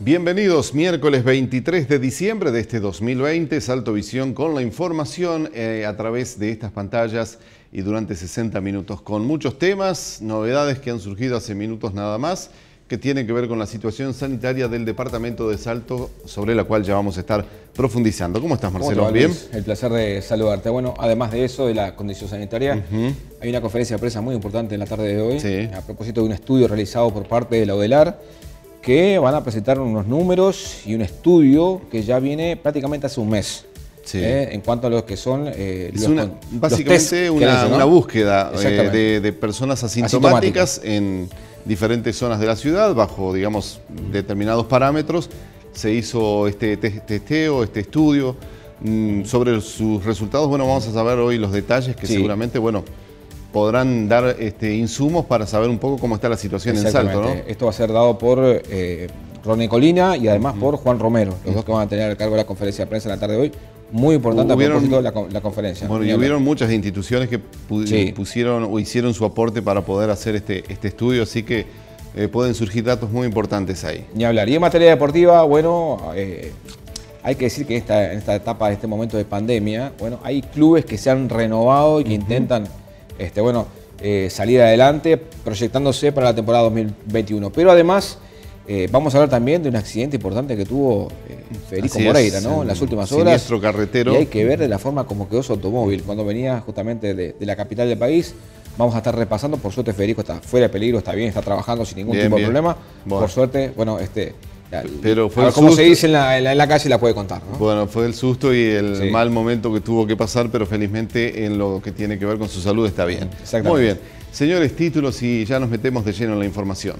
Bienvenidos, miércoles 23 de diciembre de este 2020, Salto Visión con la información a través de estas pantallas y durante 60 minutos con muchos temas, novedades que han surgido hace minutos nada más, que tienen que ver con la situación sanitaria del departamento de Salto, sobre la cual ya vamos a estar profundizando. ¿Cómo estás, Marcelo? ¿Cómo te va, ¿Bien? Luis? El placer de saludarte. Bueno, además de eso, de la condición sanitaria, hay una conferencia de prensa muy importante en la tarde de hoy, Sí. a propósito de un estudio realizado por parte de la UDELAR, que van a presentar unos números y un estudio que ya viene prácticamente hace un mes. Sí. En cuanto a lo que son básicamente una búsqueda de personas asintomáticas en diferentes zonas de la ciudad, bajo, digamos, determinados parámetros. Se hizo este testeo, este estudio. Sobre sus resultados, bueno, vamos a saber hoy los detalles que seguramente, bueno, podrán dar insumos para saber un poco cómo está la situación en Salto, ¿no? Esto va a ser dado por Ronnie Colina y además por Juan Romero, los dos que van a tener a cargo de la conferencia de prensa en la tarde de hoy. Muy importante a propósito de la conferencia. Bueno, y hubieron muchas instituciones que pusieron o hicieron su aporte para poder hacer este estudio, así que pueden surgir datos muy importantes ahí. Ni hablar. Y en materia deportiva, bueno, hay que decir que en esta etapa, de este momento de pandemia, bueno, hay clubes que se han renovado y que intentan salir adelante, proyectándose para la temporada 2021. Pero además, vamos a hablar también de un accidente importante que tuvo Federico Moreira, ¿no? En las últimas horas. Siniestro carretero. Y hay que ver de la forma como quedó su automóvil cuando venía justamente de la capital del país. Vamos a estar repasando. Por suerte, Federico está fuera de peligro, está bien, está trabajando sin ningún tipo de problema. Bueno. Por suerte, bueno, pero fue como se dice en la calle, la puede contar, ¿no? Bueno, fue el susto y el mal momento que tuvo que pasar, pero felizmente en lo que tiene que ver con su salud está bien. Muy bien. Señores, títulos y ya nos metemos de lleno en la información.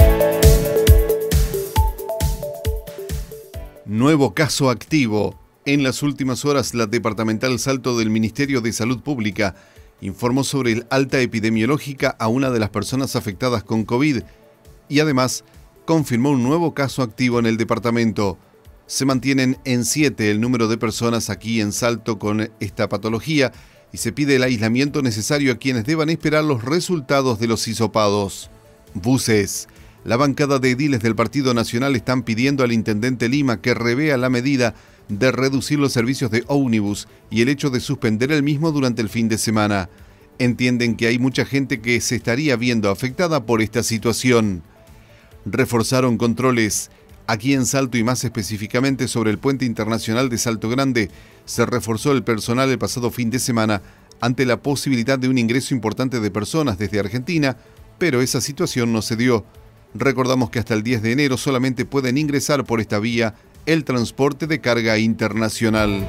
Nuevo caso activo. En las últimas horas, la Departamental Salto del Ministerio de Salud Pública informó sobre el alta epidemiológica a una de las personas afectadas con COVID y además confirmó un nuevo caso activo en el departamento. Se mantienen en 7 el número de personas aquí en Salto con esta patología y se pide el aislamiento necesario a quienes deban esperar los resultados de los hisopados. Buses. La bancada de ediles del Partido Nacional están pidiendo al intendente Lima que revea la medida de reducir los servicios de ómnibus y el hecho de suspender el mismo durante el fin de semana. Entienden que hay mucha gente que se estaría viendo afectada por esta situación. Reforzaron controles. Aquí en Salto y más específicamente sobre el puente internacional de Salto Grande, se reforzó el personal el pasado fin de semana ante la posibilidad de un ingreso importante de personas desde Argentina, pero esa situación no se dio. Recordamos que hasta el 10 de enero solamente pueden ingresar por esta vía el transporte de carga internacional.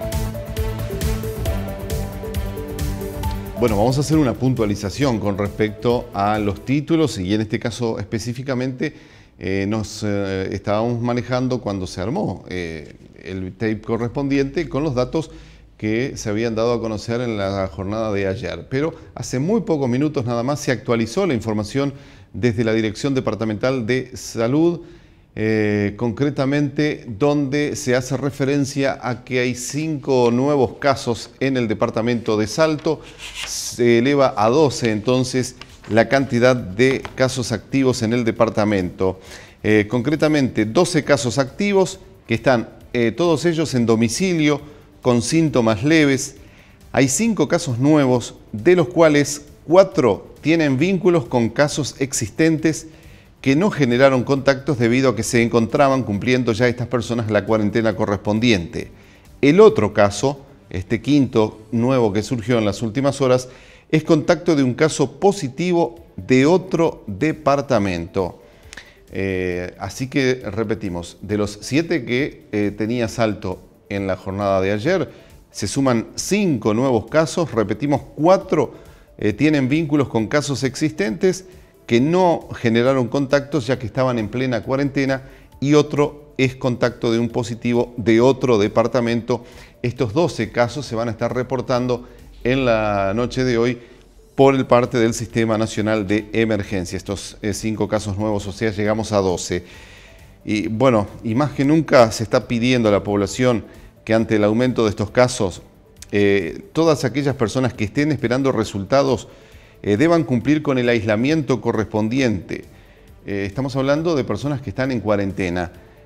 Bueno, vamos a hacer una puntualización con respecto a los títulos y en este caso específicamente nos estábamos manejando cuando se armó el tape correspondiente con los datos que se habían dado a conocer en la jornada de ayer. Pero hace muy pocos minutos nada más se actualizó la información desde la Dirección Departamental de Salud, concretamente donde se hace referencia a que hay 5 nuevos casos en el departamento de Salto. Se eleva a 12 entonces la cantidad de casos activos en el departamento. Concretamente 12 casos activos que están todos ellos en domicilio con síntomas leves. Hay 5 casos nuevos, de los cuales 4 tienen vínculos con casos existentes que no generaron contactos debido a que se encontraban cumpliendo ya estas personas la cuarentena correspondiente. El otro caso, este quinto nuevo que surgió en las últimas horas, es contacto de un caso positivo de otro departamento. Así que repetimos, de los 7 que tenía Salto en la jornada de ayer, se suman 5 nuevos casos, repetimos 4 tienen vínculos con casos existentes que no generaron contactos ya que estaban en plena cuarentena y otro es contacto de un positivo de otro departamento. Estos 12 casos se van a estar reportando en la noche de hoy por el parte del Sistema Nacional de Emergencia. Estos 5 casos nuevos, o sea, llegamos a 12. Y bueno, y más que nunca se está pidiendo a la población que ante el aumento de estos casos, todas aquellas personas que estén esperando resultados deban cumplir con el aislamiento correspondiente. Estamos hablando de personas que están en cuarentena.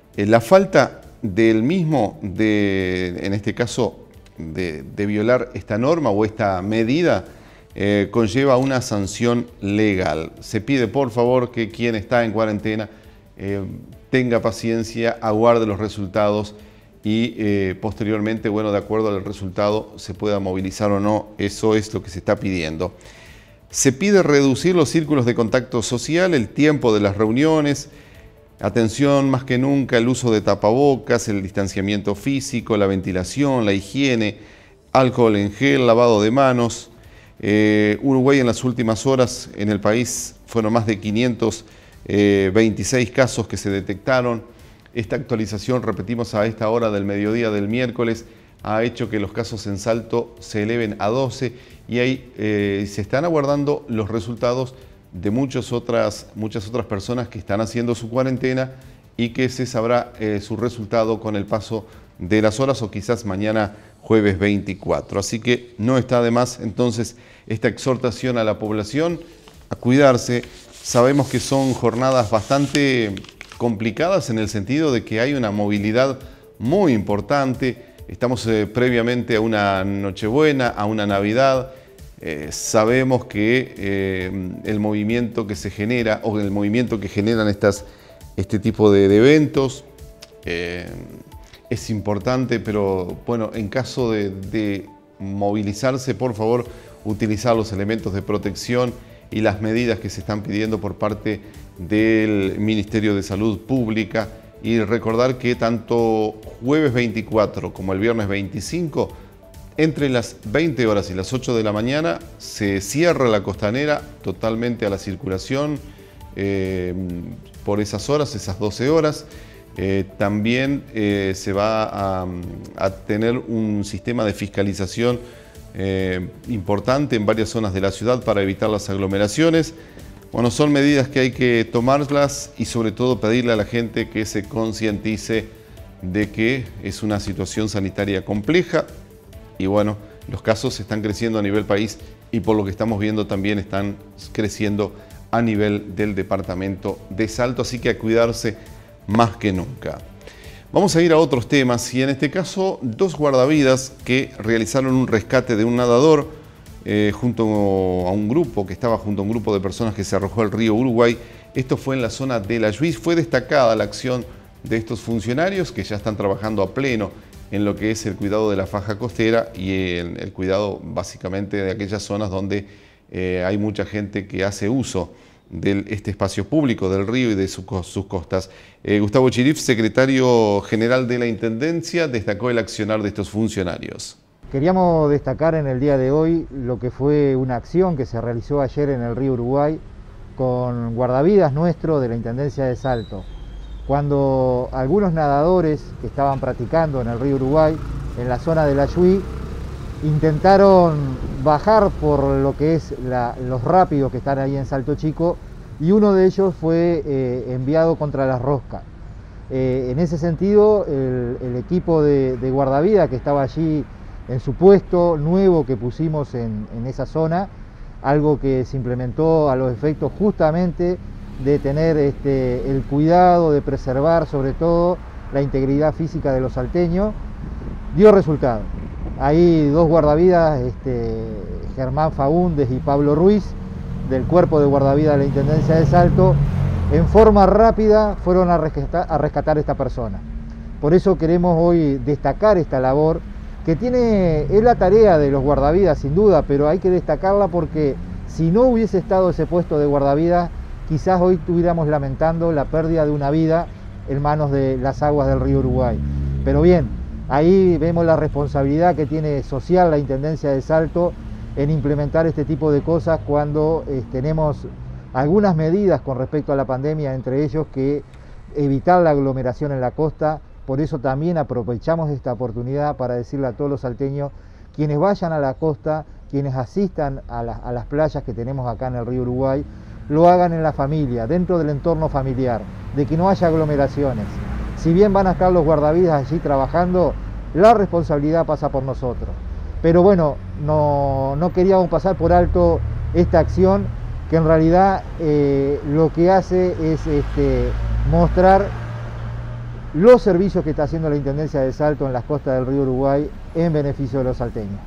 La falta del mismo, en este caso, de violar esta norma o esta medida, conlleva una sanción legal. Se pide, por favor, que quien está en cuarentena tenga paciencia, aguarde los resultados y posteriormente, bueno, de acuerdo al resultado, se pueda movilizar o no. Eso es lo que se está pidiendo. Se pide reducir los círculos de contacto social, el tiempo de las reuniones. Atención, más que nunca, el uso de tapabocas, el distanciamiento físico, la ventilación, la higiene, alcohol en gel, lavado de manos. Uruguay en las últimas horas en el país fueron más de 526 casos que se detectaron. Esta actualización, repetimos, a esta hora del mediodía del miércoles, ha hecho que los casos en Salto se eleven a 12 y ahí se están aguardando los resultados de muchas otras personas que están haciendo su cuarentena y que se sabrá su resultado con el paso de las horas o quizás mañana jueves 24. Así que no está de más entonces esta exhortación a la población a cuidarse. Sabemos que son jornadas bastante complicadas en el sentido de que hay una movilidad muy importante. Estamos previamente a una Nochebuena, a una Navidad. Sabemos que el movimiento que se genera o el movimiento que generan este tipo de eventos es importante, pero bueno, en caso de movilizarse, por favor, utilizar los elementos de protección y las medidas que se están pidiendo por parte del Ministerio de Salud Pública y recordar que tanto jueves 24 como el viernes 25 entre las 20 horas y las 8 de la mañana se cierra la costanera totalmente a la circulación por esas horas, esas 12 horas. También se va a tener un sistema de fiscalización importante en varias zonas de la ciudad para evitar las aglomeraciones. Bueno, son medidas que hay que tomarlas y sobre todo pedirle a la gente que se concientice de que es una situación sanitaria compleja. Y bueno, los casos están creciendo a nivel país y por lo que estamos viendo también están creciendo a nivel del departamento de Salto, así que a cuidarse más que nunca. Vamos a ir a otros temas y en este caso 2 guardavidas que realizaron un rescate de un nadador junto a un grupo de personas que se arrojó al río Uruguay. Esto fue en la zona de La Lluís. Fue destacada la acción de estos funcionarios que ya están trabajando a pleno en lo que es el cuidado de la faja costera y el cuidado básicamente de aquellas zonas donde hay mucha gente que hace uso de este espacio público del río y de sus costas. Gustavo Chirif, secretario general de la Intendencia, destacó el accionar de estos funcionarios. Queríamos destacar en el día de hoy lo que fue una acción que se realizó ayer en el río Uruguay con guardavidas nuestro de la Intendencia de Salto. Cuando algunos nadadores que estaban practicando en el río Uruguay, en la zona de La Lluís, intentaron bajar por lo que es los rápidos que están ahí en Salto Chico y uno de ellos fue enviado contra las roscas. En ese sentido, el equipo de guardavidas que estaba allí en su puesto nuevo que pusimos en esa zona, algo que se implementó a los efectos justamente de tener el cuidado de preservar sobre todo la integridad física de los salteños, dio resultado. Hay 2 guardavidas, Germán Faúndez y Pablo Ruiz, del cuerpo de guardavidas de la Intendencia de Salto, en forma rápida fueron a rescatar a esta persona. Por eso queremos hoy destacar esta labor, que es la tarea de los guardavidas sin duda, pero hay que destacarla porque si no hubiese estado ese puesto de guardavidas, quizás hoy estuviéramos lamentando la pérdida de una vida en manos de las aguas del río Uruguay. Pero bien, ahí vemos la responsabilidad que tiene social la Intendencia de Salto en implementar este tipo de cosas cuando tenemos algunas medidas con respecto a la pandemia, entre ellos que evitar la aglomeración en la costa. Por eso también aprovechamos esta oportunidad para decirle a todos los salteños, quienes vayan a la costa, quienes asistan a las playas que tenemos acá en el río Uruguay, lo hagan en la familia, dentro del entorno familiar, de que no haya aglomeraciones. Si bien van a estar los guardavidas allí trabajando, la responsabilidad pasa por nosotros. Pero bueno, no queríamos pasar por alto esta acción, que en realidad lo que hace es mostrar los servicios que está haciendo la Intendencia de Salto en las costas del río Uruguay en beneficio de los salteños.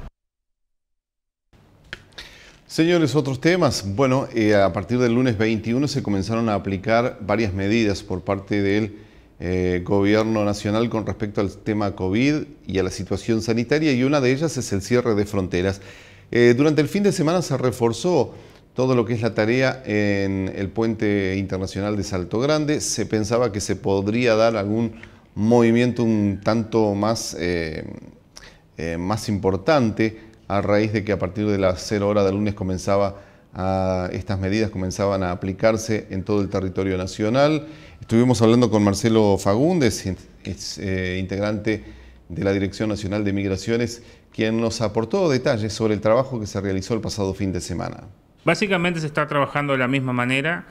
Señores, otros temas. Bueno, a partir del lunes 21 se comenzaron a aplicar varias medidas por parte del Gobierno Nacional con respecto al tema COVID y a la situación sanitaria, y una de ellas es el cierre de fronteras. Durante el fin de semana se reforzó todo lo que es la tarea en el puente internacional de Salto Grande. Se pensaba que se podría dar algún movimiento un tanto más importante a raíz de que a partir de las 0 horas del lunes estas medidas comenzaban a aplicarse en todo el territorio nacional. Estuvimos hablando con Marcelo Fagundes, integrante de la Dirección Nacional de Migraciones, quien nos aportó detalles sobre el trabajo que se realizó el pasado fin de semana. Básicamente se está trabajando de la misma manera.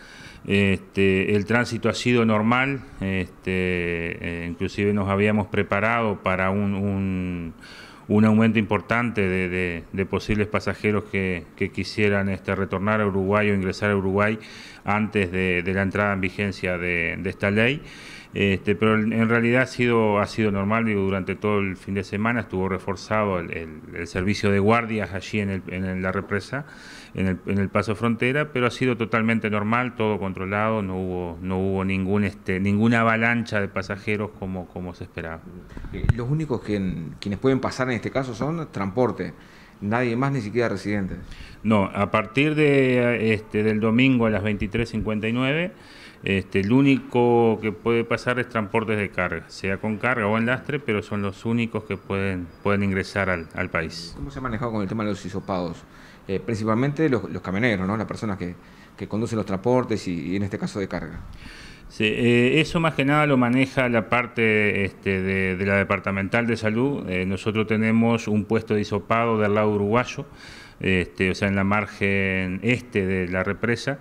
El tránsito ha sido normal, inclusive nos habíamos preparado para un aumento importante de posibles pasajeros que quisieran retornar a Uruguay o ingresar a Uruguay antes de la entrada en vigencia de esta ley. Pero en realidad ha sido normal. Digo, durante todo el fin de semana estuvo reforzado el servicio de guardias allí en la represa, en el paso frontera, pero ha sido totalmente normal, todo controlado, no hubo ninguna avalancha de pasajeros como se esperaba. Los únicos quienes pueden pasar en este caso son transporte, nadie más, ni siquiera residentes. No, a partir del domingo a las 23:59, el único que puede pasar es transportes de carga, sea con carga o en lastre, pero son los únicos que pueden ingresar al país. ¿Cómo se ha manejado con el tema de los hisopados? Principalmente los camioneros, ¿no? Las personas que conducen los transportes y en este caso de carga. Sí, eso más que nada lo maneja la parte de la Departamental de Salud. Nosotros tenemos un puesto de hisopado del lado uruguayo, o sea, en la margen de la represa,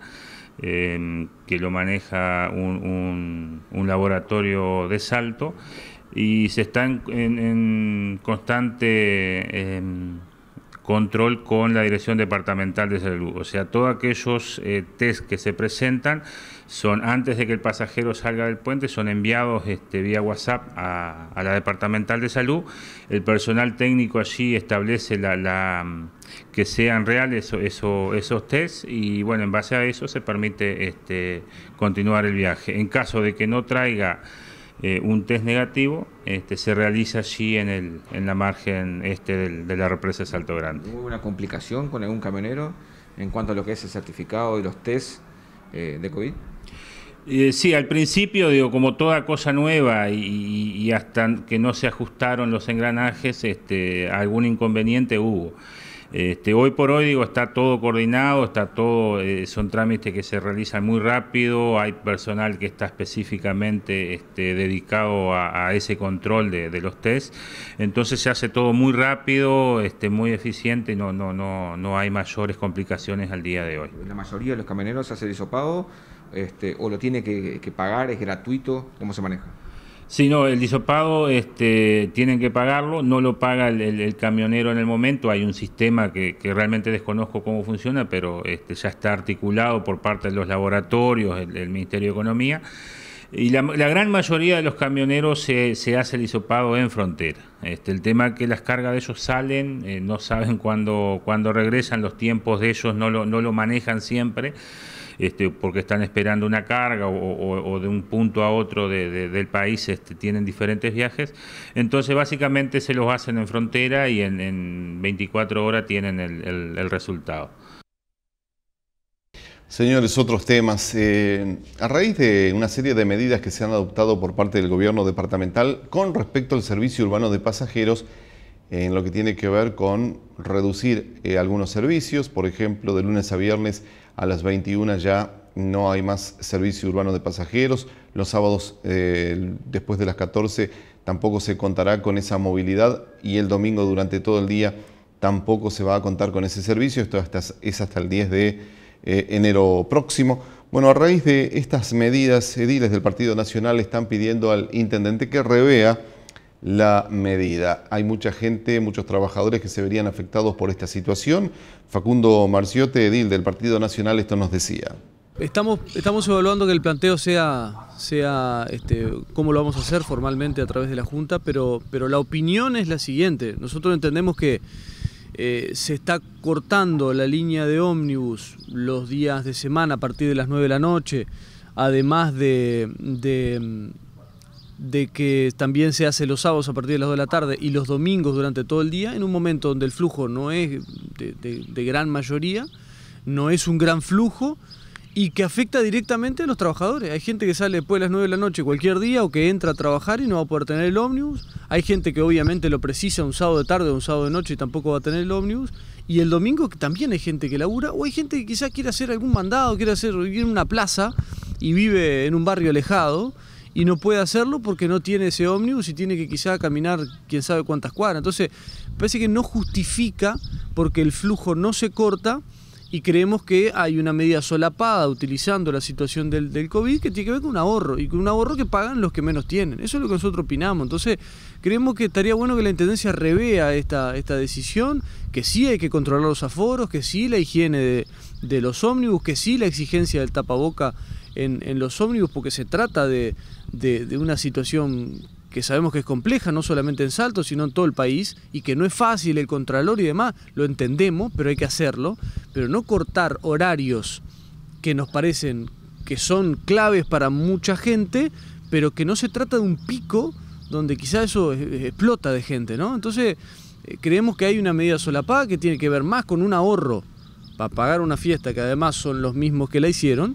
que lo maneja un laboratorio de Salto, y se está en constante control con la Dirección Departamental de Salud. O sea, todos aquellos test que se presentan son, antes de que el pasajero salga del puente, son enviados vía WhatsApp a la Departamental de Salud. El personal técnico allí establece que sean reales esos test, y bueno, en base a eso se permite continuar el viaje. En caso de que no traiga un test negativo, se realiza allí en la margen de la represa de Salto Grande. ¿Hubo una complicación con algún camionero en cuanto a lo que es el certificado y los test de COVID? Sí, al principio, digo, como toda cosa nueva y hasta que no se ajustaron los engranajes, algún inconveniente hubo. Hoy por hoy, digo, está todo coordinado, son trámites que se realizan muy rápido, hay personal que está específicamente dedicado a ese control de los test, entonces se hace todo muy rápido, muy eficiente, no hay mayores complicaciones al día de hoy. ¿La mayoría de los camioneros hace el hisopado o lo tiene que pagar, es gratuito? ¿Cómo se maneja? Sí, no, el hisopado tienen que pagarlo, no lo paga el camionero en el momento. Hay un sistema que realmente desconozco cómo funciona, pero ya está articulado por parte de los laboratorios, el Ministerio de Economía, y la gran mayoría de los camioneros se hace el hisopado en frontera. El tema es que las cargas de ellos salen, no saben cuándo regresan, los tiempos de ellos no lo manejan siempre, porque están esperando una carga o de un punto a otro del país tienen diferentes viajes. Entonces básicamente se los hacen en frontera y en 24 horas tienen el resultado. Señores, otros temas. A raíz de una serie de medidas que se han adoptado por parte del gobierno departamental con respecto al servicio urbano de pasajeros, en lo que tiene que ver con reducir algunos servicios, por ejemplo, de lunes a viernes a las 21 ya no hay más servicio urbano de pasajeros. Los sábados después de las 14 tampoco se contará con esa movilidad, y el domingo durante todo el día tampoco se va a contar con ese servicio. Esto es hasta el 10 de enero próximo. Bueno, a raíz de estas medidas, ediles del Partido Nacional están pidiendo al intendente que revea la medida. Hay mucha gente, muchos trabajadores que se verían afectados por esta situación. Facundo Marciote, edil del Partido Nacional, esto nos decía. Estamos evaluando que el planteo sea cómo lo vamos a hacer formalmente a través de la Junta, pero la opinión es la siguiente. Nosotros entendemos que se está cortando la línea de ómnibus los días de semana a partir de las 9 de la noche, además de que también se hace los sábados a partir de las 2 de la tarde y los domingos durante todo el día, en un momento donde el flujo no es de gran mayoría, no es un gran flujo, y que afecta directamente a los trabajadores. Hay gente que sale después de las 9 de la noche cualquier día o que entra a trabajar y no va a poder tener el ómnibus. Hay gente que obviamente lo precisa un sábado de tarde o un sábado de noche y tampoco va a tener el ómnibus. Y el domingo que también hay gente que labura, o hay gente que quizás quiere hacer algún mandado, quiere ir a una plaza y vive en un barrio alejado y no puede hacerlo porque no tiene ese ómnibus y tiene que quizá caminar quién sabe cuántas cuadras. Entonces, parece que no justifica porque el flujo no se corta. Y creemos que hay una medida solapada utilizando la situación del COVID que tiene que ver con un ahorro, y con un ahorro que pagan los que menos tienen. Eso es lo que nosotros opinamos. Entonces, creemos que estaría bueno que la Intendencia revea esta decisión, que sí hay que controlar los aforos, que sí la higiene de los ómnibus, que sí la exigencia del tapaboca en los ómnibus, porque se trata de una situación que sabemos que es compleja, no solamente en Salto, sino en todo el país, y que no es fácil el contralor y demás, lo entendemos, pero hay que hacerlo, pero no cortar horarios que nos parecen que son claves para mucha gente, pero que no se trata de un pico donde quizá eso explota de gente, ¿no? Entonces, creemos que hay una medida solapada que tiene que ver más con un ahorro para pagar una fiesta, que además son los mismos que la hicieron,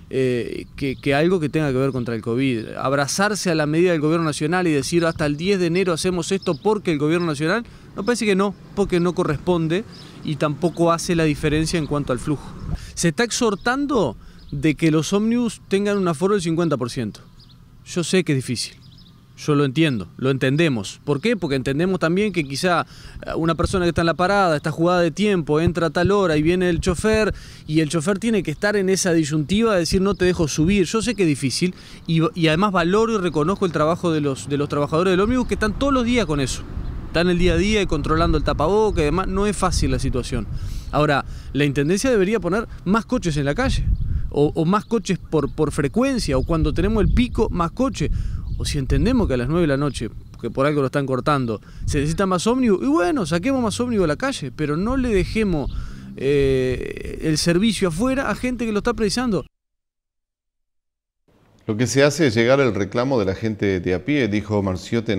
que algo que tenga que ver contra el COVID. Abrazarse a la medida del gobierno nacional y decir hasta el 10 de enero hacemos esto porque el gobierno nacional, no, parece que no, porque no corresponde y tampoco hace la diferencia en cuanto al flujo. Se está exhortando de que los ómnibus tengan un aforo del 50%. Yo sé que es difícil. Yo lo entiendo, lo entendemos. ¿Por qué? Porque entendemos también que quizá una persona que está en la parada, está jugada de tiempo, entra a tal hora y viene el chofer, y el chofer tiene que estar en esa disyuntiva de decir no te dejo subir. Yo sé que es difícil y además valoro y reconozco el trabajo de los trabajadores del ómnibus que están todos los días con eso. Están el día a día y controlando el tapaboca y demás. No es fácil la situación. Ahora, la Intendencia debería poner más coches en la calle, o más coches por frecuencia, o cuando tenemos el pico, más coches. O si entendemos que a las 9 de la noche, que por algo lo están cortando, se necesita más ómnibus, y bueno, saquemos más ómnibus a la calle, pero no le dejemos el servicio afuera a gente que lo está precisando. Lo que se hace es llegar el reclamo de la gente de a pie, dijo Marciote en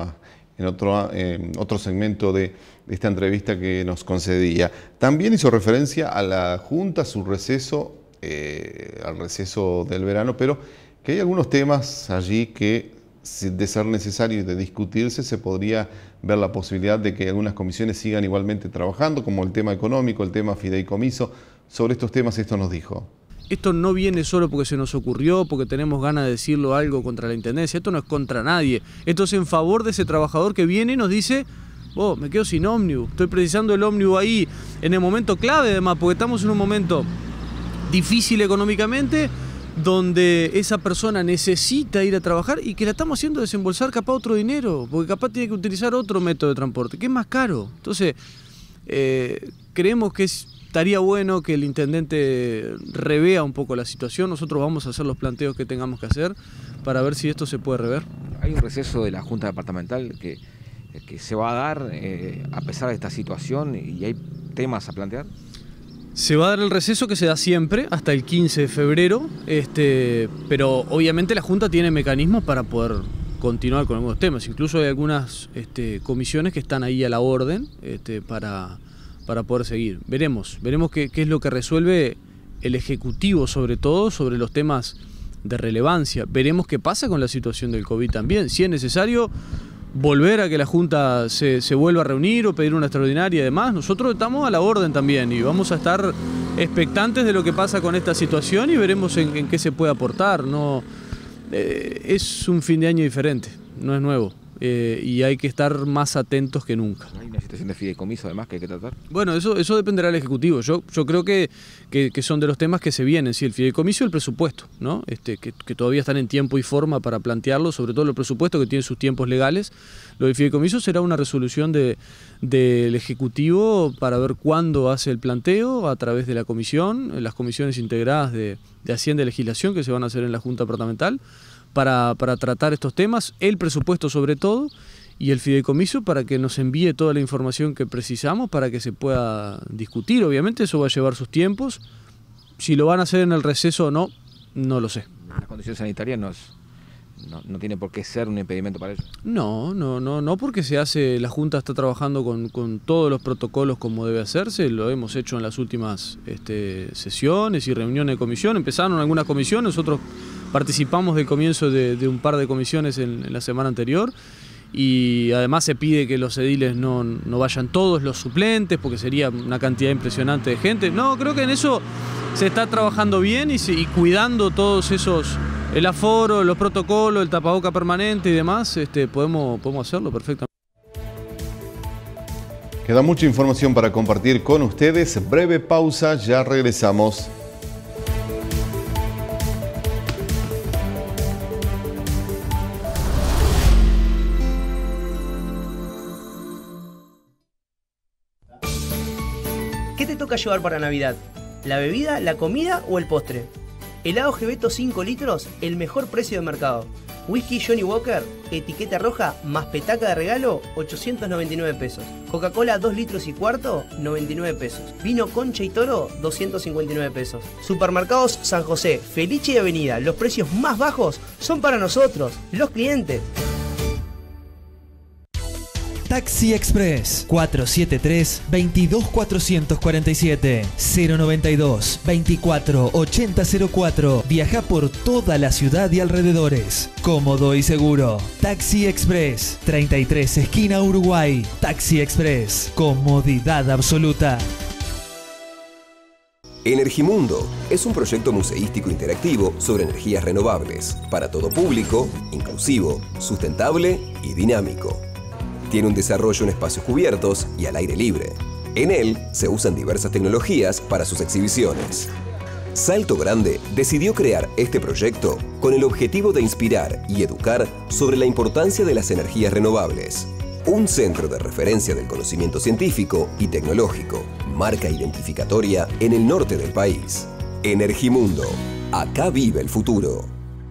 otro segmento de esta entrevista que nos concedía. También hizo referencia a la Junta, su receso, al receso del verano, pero que hay algunos temas allí que, de ser necesario y de discutirse, se podría ver la posibilidad de que algunas comisiones sigan igualmente trabajando, como el tema económico, el tema fideicomiso. Sobre estos temas esto nos dijo. Esto no viene solo porque se nos ocurrió, porque tenemos ganas de decirlo algo contra la Intendencia. Esto no es contra nadie. Esto es en favor de ese trabajador que viene y nos dice: oh, me quedo sin ómnibus, estoy precisando el ómnibus ahí en el momento clave, además, porque estamos en un momento difícil económicamente, donde esa persona necesita ir a trabajar y que la estamos haciendo desembolsar capaz otro dinero, porque capaz tiene que utilizar otro método de transporte, que es más caro. Entonces, creemos que estaría bueno que el intendente revea un poco la situación. Nosotros vamos a hacer los planteos que tengamos que hacer para ver si esto se puede rever. Hay un receso de la Junta Departamental que se va a dar a pesar de esta situación, y hay temas a plantear. Se va a dar el receso que se da siempre, hasta el 15 de febrero, pero obviamente la Junta tiene mecanismos para poder continuar con algunos temas. Incluso hay algunas comisiones que están ahí a la orden para poder seguir. Veremos qué es lo que resuelve el Ejecutivo, sobre todo sobre los temas de relevancia. Veremos qué pasa con la situación del COVID también. Si es necesario volver a que la Junta se vuelva a reunir o pedir una extraordinaria y demás, nosotros estamos a la orden también y vamos a estar expectantes de lo que pasa con esta situación y veremos en qué se puede aportar. No, es un fin de año diferente, no es nuevo. y hay que estar más atentos que nunca. ¿Hay una situación de fideicomiso además que hay que tratar? Bueno, eso dependerá del Ejecutivo. Yo creo que son de los temas que se vienen, sí, el fideicomiso y el presupuesto, ¿no? Que todavía están en tiempo y forma para plantearlo, sobre todo el presupuesto que tiene sus tiempos legales. Lo del fideicomiso será una resolución del Ejecutivo para ver cuándo hace el planteo a través de la comisión, las comisiones integradas de Hacienda y Legislación que se van a hacer en la Junta Departamental para tratar estos temas, el presupuesto sobre todo, y el fideicomiso para que nos envíe toda la información que precisamos para que se pueda discutir. Obviamente eso va a llevar sus tiempos. Si lo van a hacer en el receso o no, no lo sé. Las condiciones sanitarias no tiene por qué ser un impedimento para ello. No, porque la Junta está trabajando con todos los protocolos como debe hacerse, lo hemos hecho en las últimas sesiones y reuniones de comisión. Empezaron algunas comisiones, nosotros participamos del comienzo de un par de comisiones en la semana anterior. Y además se pide que los ediles no vayan todos los suplentes porque sería una cantidad impresionante de gente. No, creo que en eso se está trabajando bien y cuidando todos esos, el aforo, los protocolos, el tapaboca permanente y demás, podemos hacerlo perfectamente. Queda mucha información para compartir con ustedes. Breve pausa, ya regresamos. ¿Qué te toca llevar para Navidad? ¿La bebida, la comida o el postre? Helado Gevetto 5 litros, el mejor precio de mercado. Whisky Johnny Walker, etiqueta roja, más petaca de regalo, 899 pesos. Coca-Cola 2 litros y cuarto, 99 pesos. Vino Concha y Toro, 259 pesos. Supermercados San José, Felice y Avenida, los precios más bajos son para nosotros, los clientes. Taxi Express 473-22447 092 24 8004. Viaja por toda la ciudad y alrededores. Cómodo y seguro. Taxi Express 33 esquina Uruguay. Taxi Express. Comodidad absoluta. Energimundo es un proyecto museístico interactivo sobre energías renovables para todo público, inclusivo, sustentable y dinámico. Tiene un desarrollo en espacios cubiertos y al aire libre. En él se usan diversas tecnologías para sus exhibiciones. Salto Grande decidió crear este proyecto con el objetivo de inspirar y educar sobre la importancia de las energías renovables. Un centro de referencia del conocimiento científico y tecnológico, marca identificatoria en el norte del país. Energimundo, acá vive el futuro.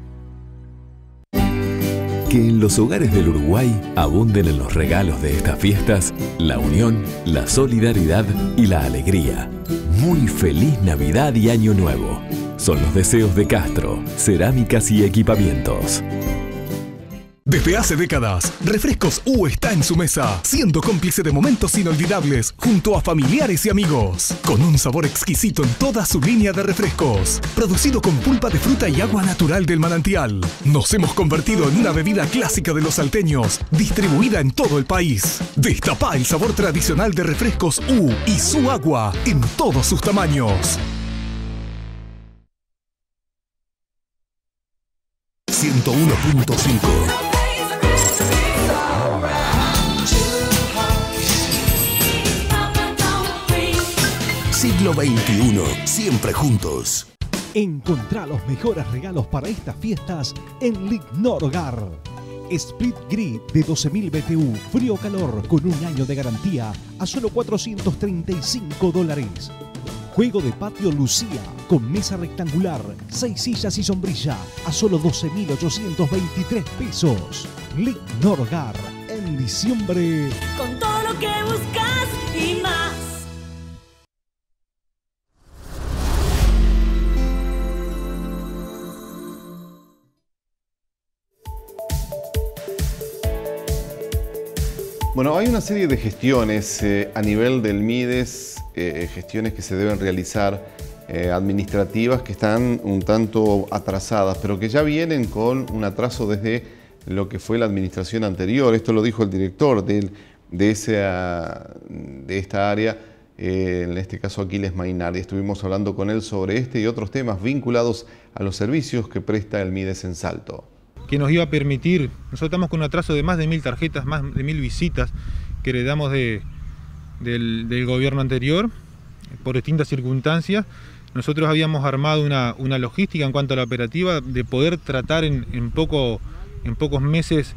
Que en los hogares del Uruguay abunden en los regalos de estas fiestas la unión, la solidaridad y la alegría. Muy feliz Navidad y Año Nuevo. Son los deseos de Castro, Cerámicas y Equipamientos. Desde hace décadas, Refrescos U está en su mesa, siendo cómplice de momentos inolvidables junto a familiares y amigos, con un sabor exquisito en toda su línea de refrescos, producido con pulpa de fruta y agua natural del manantial. Nos hemos convertido en una bebida clásica de los salteños, distribuida en todo el país. Destapá el sabor tradicional de Refrescos U y su agua en todos sus tamaños. 101.5 Siglo XXI, siempre juntos. Encontrá los mejores regalos para estas fiestas en Lignor Hogar. Split Grid de 12.000 BTU, frío o calor, con un año de garantía a solo $435. Juego de patio Lucía, con mesa rectangular, 6 sillas y sombrilla, a solo 12.823 pesos. Lignor Hogar, en diciembre. Con todo lo que buscas y más. Bueno, hay una serie de gestiones a nivel del MIDES, gestiones que se deben realizar administrativas que están un tanto atrasadas, pero que ya vienen con un atraso desde lo que fue la administración anterior. Esto lo dijo el director de esta área, en este caso Aquiles Mainardi. Estuvimos hablando con él sobre este y otros temas vinculados a los servicios que presta el MIDES en Salto. que nos iba a permitir, nosotros estamos con un atraso de más de 1000 tarjetas, más de 1000 visitas que heredamos del gobierno anterior, por distintas circunstancias. Nosotros habíamos armado una logística en cuanto a la operativa de poder tratar en pocos meses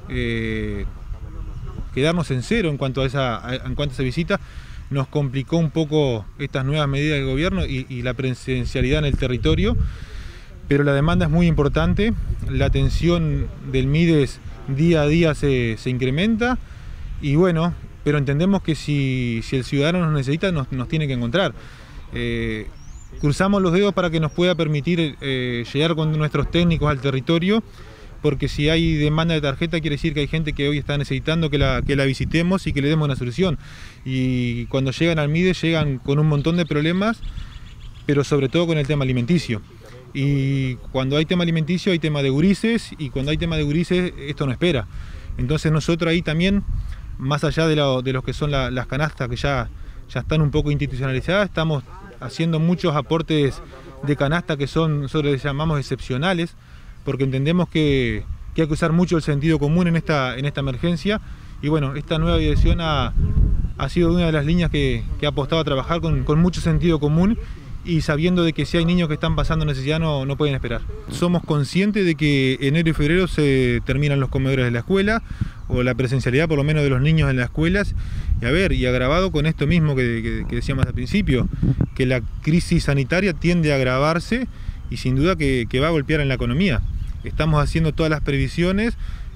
quedarnos en cero en cuanto a esa visita. Nos complicó un poco estas nuevas medidas del gobierno y la presencialidad en el territorio, pero la demanda es muy importante, la atención del MIDES día a día se incrementa y bueno, pero entendemos que si el ciudadano nos necesita, nos tiene que encontrar. Cruzamos los dedos para que nos pueda permitir llegar con nuestros técnicos al territorio, porque si hay demanda de tarjeta quiere decir que hay gente que hoy está necesitando que la visitemos y que le demos una solución. Y cuando llegan al MIDES llegan con un montón de problemas, pero sobre todo con el tema alimenticio. Y cuando hay tema alimenticio hay tema de gurises, y cuando hay tema de gurises esto no espera. Entonces nosotros ahí también, más allá de los que son las canastas que ya están un poco institucionalizadas, estamos haciendo muchos aportes de canasta que nosotros les llamamos excepcionales, porque entendemos que hay que usar mucho el sentido común en esta emergencia. Y bueno, esta nueva dirección ha sido una de las líneas que ha apostado a trabajar con mucho sentido común, y sabiendo de que si hay niños que están pasando necesidad no pueden esperar. Somos conscientes de que enero y febrero se terminan los comedores de la escuela, o la presencialidad por lo menos de los niños en las escuelas, y agravado con esto mismo que decíamos al principio, que la crisis sanitaria tiende a agravarse y sin duda que va a golpear en la economía. Estamos haciendo todas las previsiones,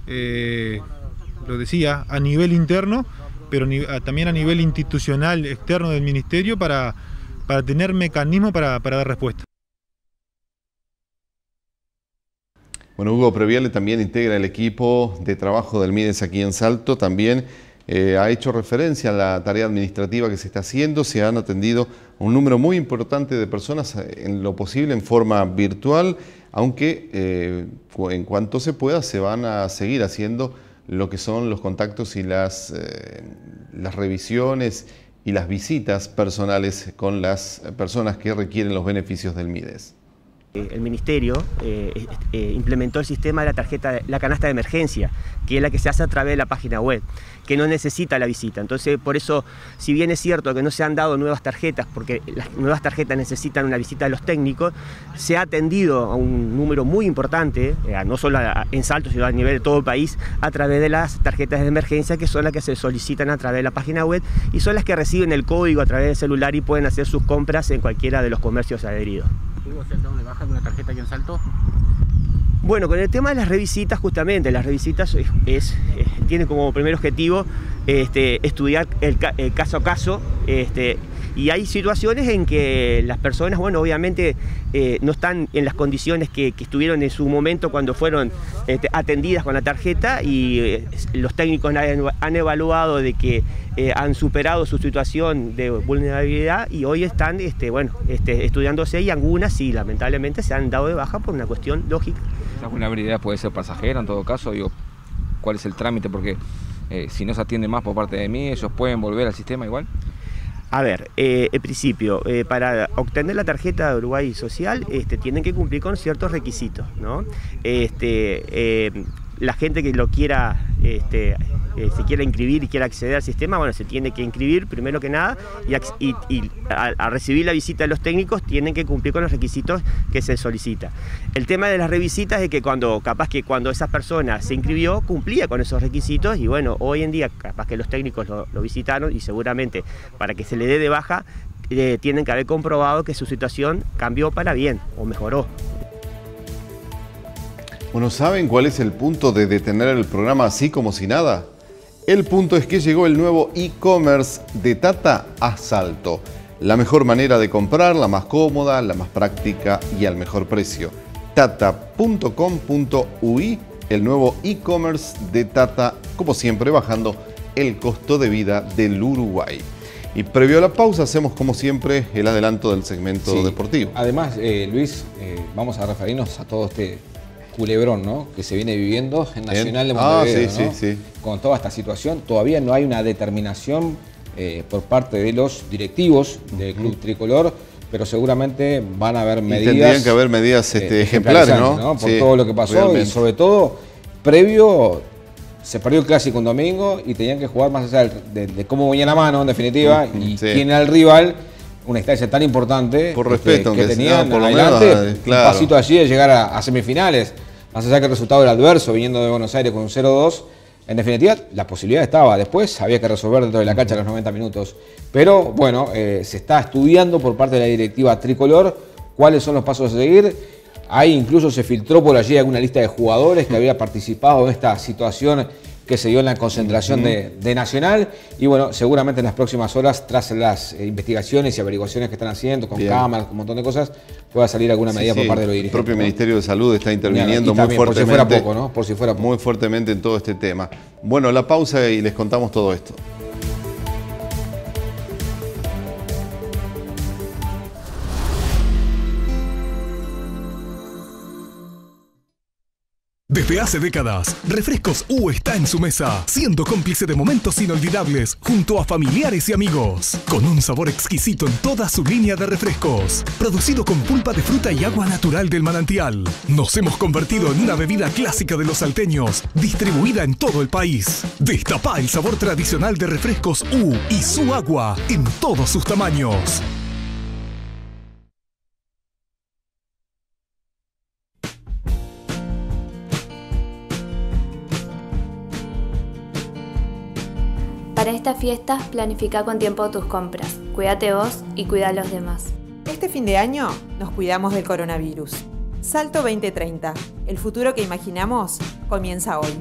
lo decía, a nivel interno, pero también a nivel institucional externo del Ministerio para tener mecanismos para dar respuesta. Bueno, Hugo Previale también integra el equipo de trabajo del MIDES aquí en Salto. También ha hecho referencia a la tarea administrativa que se está haciendo. Se han atendido un número muy importante de personas, en lo posible en forma virtual, aunque en cuanto se pueda se van a seguir haciendo lo que son los contactos y las revisiones y las visitas personales con las personas que requieren los beneficios del MIDES. El Ministerio implementó el sistema de la canasta de emergencia, que es la que se hace a través de la página web, que no necesita la visita. Entonces, por eso, si bien es cierto que no se han dado nuevas tarjetas, porque las nuevas tarjetas necesitan una visita de los técnicos, se ha atendido a un número muy importante, no solo en Salto, sino a nivel de todo el país, a través de las tarjetas de emergencia, que son las que se solicitan a través de la página web y son las que reciben el código a través del celular y pueden hacer sus compras en cualquiera de los comercios adheridos. ¿Se han dado de baja de una tarjeta aquí en Salto? Bueno, con el tema de las revisitas, justamente, las revisitas tienen como primer objetivo estudiar el caso a caso, y hay situaciones en que las personas, bueno, obviamente no están en las condiciones que estuvieron en su momento cuando fueron atendidas con la tarjeta, y los técnicos han evaluado de que han superado su situación de vulnerabilidad y hoy están estudiándose, y algunas sí, lamentablemente se han dado de baja por una cuestión lógica. ¿Esa vulnerabilidad puede ser pasajera en todo caso? Digo, ¿cuál es el trámite? Porque si no se atiende más por parte de mí, ¿ellos pueden volver al sistema igual? A ver, en principio, para obtener la tarjeta de Uruguay Social tienen que cumplir con ciertos requisitos, ¿no? La gente que lo quiera, se quiera inscribir y quiera acceder al sistema, bueno, se tiene que inscribir primero que nada, y al recibir la visita de los técnicos tienen que cumplir con los requisitos que se solicita. El tema de las revisitas es que cuando esa persona se inscribió cumplía con esos requisitos, y bueno, hoy en día capaz que los técnicos lo visitaron y seguramente para que se le dé de baja tienen que haber comprobado que su situación cambió para bien o mejoró. Bueno, ¿saben cuál es el punto de detener el programa así como si nada? El punto es que llegó el nuevo e-commerce de Tata a Salto. La mejor manera de comprar, la más cómoda, la más práctica y al mejor precio. Tata.com.ui, el nuevo e-commerce de Tata, como siempre bajando el costo de vida del Uruguay. Y previo a la pausa hacemos como siempre el adelanto del segmento deportivo. Además, Luis, vamos a referirnos a todo este culebrón, ¿no?, que se viene viviendo en Nacional de Montevideo, ¿no? Sí. Con toda esta situación, todavía no hay una determinación por parte de los directivos del Club Tricolor pero seguramente van a haber medidas. Tendrían que haber medidas ejemplares, ¿no? Por sí, todo lo que pasó realmente. Y sobre todo, previo, se perdió el clásico un domingo y tenían que jugar más allá de cómo venía la mano, en definitiva, y quién era el rival. Una instancia tan importante por respeto, que tenían por lo adelante, menos, claro. Un pasito allí de llegar a semifinales, más allá que el resultado era adverso, viniendo de Buenos Aires con un 0-2, en definitiva la posibilidad estaba, después había que resolver dentro de la cancha a los 90 minutos. Pero bueno, se está estudiando por parte de la directiva tricolor cuáles son los pasos a seguir. Ahí incluso se filtró por allí alguna lista de jugadores que había participado en esta situación que se dio en la concentración de Nacional, y bueno, seguramente en las próximas horas, tras las investigaciones y averiguaciones que están haciendo, con cámaras, con un montón de cosas, pueda salir alguna medida por parte de los dirigentes. El propio Ministerio de Salud está interviniendo muy fuertemente. Por si fuera poco, ¿no? Por si fuera poco. Muy fuertemente en todo este tema. Bueno, la pausa y les contamos todo esto. Desde hace décadas, Refrescos U está en su mesa, siendo cómplice de momentos inolvidables junto a familiares y amigos, con un sabor exquisito en toda su línea de refrescos, producido con pulpa de fruta y agua natural del manantial. Nos hemos convertido en una bebida clásica de los salteños, distribuida en todo el país. Destapá el sabor tradicional de Refrescos U y su agua en todos sus tamaños. Para estas fiestas, planifica con tiempo tus compras. Cuídate vos y cuida a los demás. Este fin de año nos cuidamos del coronavirus. Salto 2030. El futuro que imaginamos comienza hoy.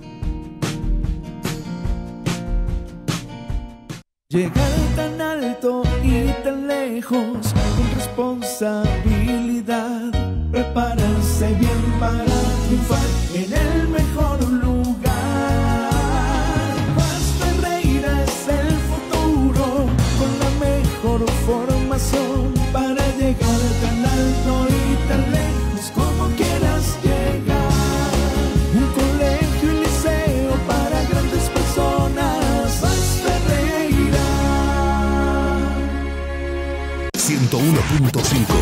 Llegar tan alto y tan lejos con responsabilidad. Prepararse bien para triunfar en el mejor lugar. Formación para llegar tan alto y tan lejos como quieras llegar. Un colegio y liceo para grandes personas. Basta Reirá 101.5.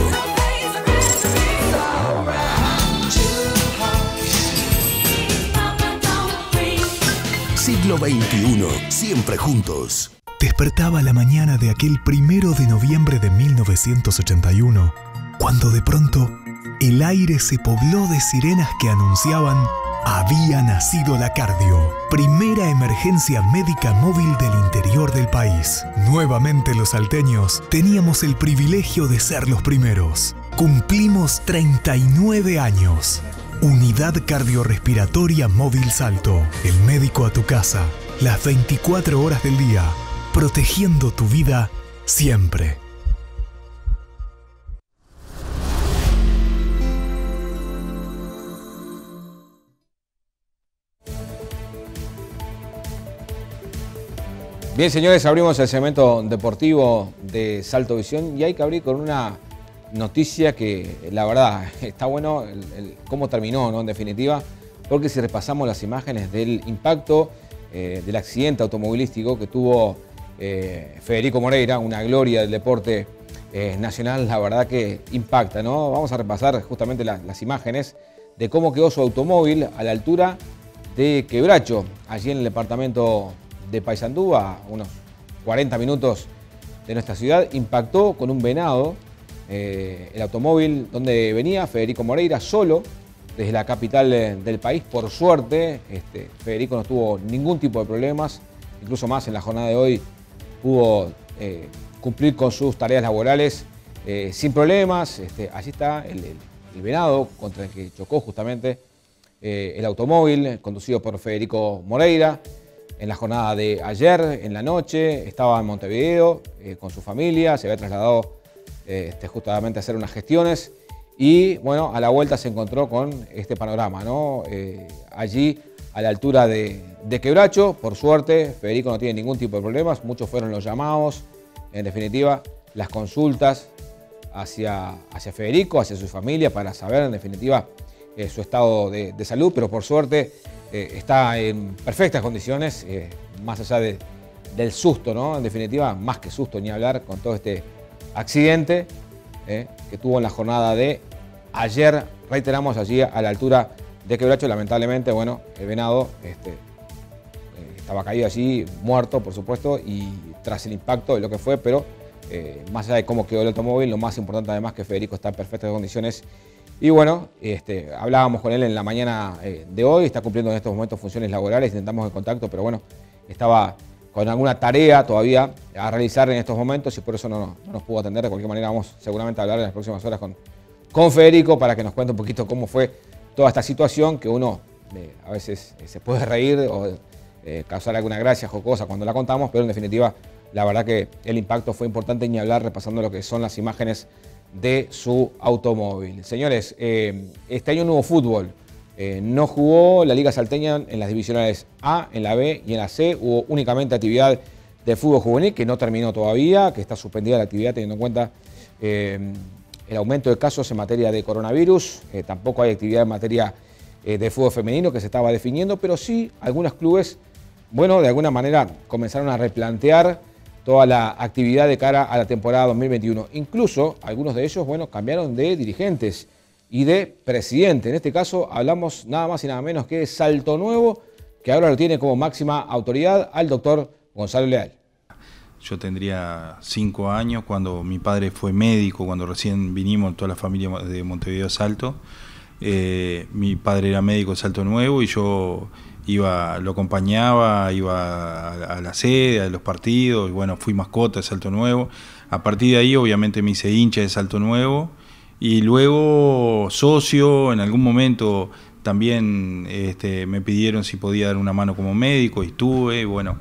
Siglo XXI, siempre juntos. Despertaba la mañana de aquel 1 de noviembre de 1981, cuando de pronto el aire se pobló de sirenas que anunciaban: había nacido la Cardio, primera emergencia médica móvil del interior del país. Nuevamente los salteños teníamos el privilegio de ser los primeros. Cumplimos 39 años. Unidad Cardiorrespiratoria Móvil Salto. El médico a tu casa, las 24 horas del día, protegiendo tu vida siempre. Bien, señores, abrimos el segmento deportivo de Salto Visión y hay que abrir con una noticia que, la verdad, está bueno cómo terminó, ¿no? En definitiva, porque si repasamos las imágenes del impacto del accidente automovilístico que tuvo Federico Moreira, una gloria del deporte nacional, la verdad que impacta, ¿no? Vamos a repasar justamente las imágenes de cómo quedó su automóvil a la altura de Quebracho, allí en el departamento de Paysandú, a unos 40 minutos de nuestra ciudad. Impactó con un venado el automóvil donde venía Federico Moreira solo desde la capital del país. Por suerte, Federico no tuvo ningún tipo de problemas, incluso más en la jornada de hoy pudo cumplir con sus tareas laborales sin problemas. Allí está el venado contra el que chocó justamente el automóvil conducido por Federico Moreira. En la jornada de ayer, en la noche, estaba en Montevideo con su familia, se había trasladado justamente a hacer unas gestiones y bueno, a la vuelta se encontró con este panorama, ¿no? Allí a la altura de Quebracho, por suerte, Federico no tiene ningún tipo de problemas, muchos fueron los llamados, en definitiva, las consultas hacia Federico, hacia su familia, para saber en definitiva su estado de salud, pero por suerte está en perfectas condiciones, más allá del susto, ¿no? En definitiva, más que susto ni hablar con todo este accidente. que tuvo en la jornada de ayer, reiteramos, allí a la altura de Quebracho. Lamentablemente, bueno, el venado estaba caído allí, muerto, por supuesto, y tras el impacto de lo que fue, pero más allá de cómo quedó el automóvil, lo más importante además que Federico está en perfectas condiciones. Y bueno, hablábamos con él en la mañana de hoy, está cumpliendo en estos momentos funciones laborales, intentamos el contacto, pero bueno, estaba con alguna tarea todavía a realizar en estos momentos y por eso no nos pudo atender. De cualquier manera vamos seguramente a hablar en las próximas horas con Federico para que nos cuente un poquito cómo fue toda esta situación, que uno a veces se puede reír o causar alguna gracia jocosa cuando la contamos, pero en definitiva la verdad que el impacto fue importante, ni hablar repasando lo que son las imágenes de su automóvil. Señores, este año no hubo fútbol. No jugó la Liga Salteña en las divisionales A, en la B y en la C. Hubo únicamente actividad de fútbol juvenil que no terminó todavía, que está suspendida la actividad teniendo en cuenta el aumento de casos en materia de coronavirus. Tampoco hay actividad en materia de fútbol femenino que se estaba definiendo, pero sí algunos clubes, bueno, de alguna manera comenzaron a replantear toda la actividad de cara a la temporada 2021. Incluso algunos de ellos, bueno, cambiaron de dirigentes y de presidente. En este caso hablamos nada más y nada menos que de Salto Nuevo, que ahora lo tiene como máxima autoridad al doctor Gonzalo Leal. Yo tendría 5 años cuando mi padre fue médico, cuando recién vinimos toda la familia de Montevideo a Salto. Mi padre era médico de Salto Nuevo y yo lo acompañaba, iba a la sede, a los partidos, y bueno, fui mascota de Salto Nuevo. A partir de ahí obviamente me hice hincha de Salto Nuevo y luego socio. En algún momento también me pidieron si podía dar una mano como médico y estuve, bueno.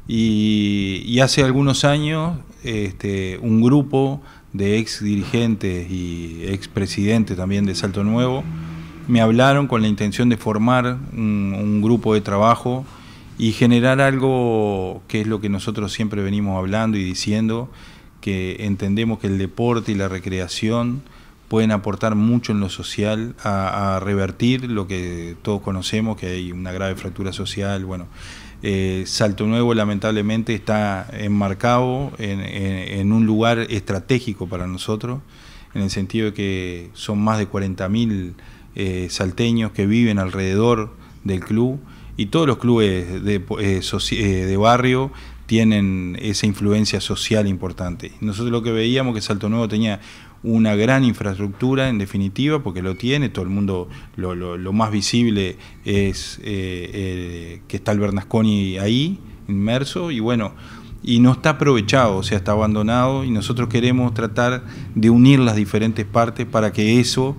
Y hace algunos años un grupo de ex dirigentes y ex presidentes también de Salto Nuevo me hablaron con la intención de formar un grupo de trabajo y generar algo que es lo que nosotros siempre venimos hablando y diciendo, que entendemos que el deporte y la recreación pueden aportar mucho en lo social, a revertir lo que todos conocemos, que hay una grave fractura social. Bueno, Salto Nuevo lamentablemente está enmarcado en un lugar estratégico para nosotros, en el sentido de que son más de 40.000 salteños que viven alrededor del club, y todos los clubes de barrio tienen esa influencia social importante. Nosotros lo que veíamos que Salto Nuevo tenía una gran infraestructura, en definitiva, porque lo tiene, todo el mundo, lo más visible es que está el Bernasconi ahí, inmerso, y bueno, y no está aprovechado, o sea, está abandonado, y nosotros queremos tratar de unir las diferentes partes para que eso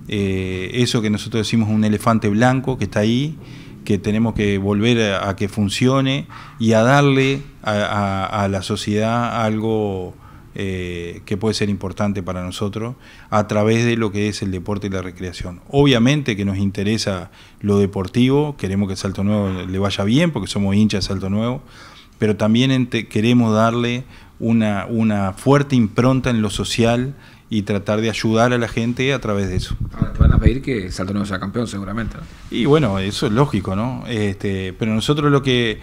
que nosotros decimos un elefante blanco que está ahí, que tenemos que volver a que funcione y a darle a la sociedad algo que puede ser importante para nosotros a través de lo que es el deporte y la recreación. Obviamente que nos interesa lo deportivo, queremos que Salto Nuevo le vaya bien porque somos hinchas de Salto Nuevo, pero también queremos darle una fuerte impronta en lo social y tratar de ayudar a la gente a través de eso. Ahora te van a pedir que Salto Nuevo sea campeón seguramente, ¿no? Y bueno, eso es lógico, ¿no? Pero nosotros lo que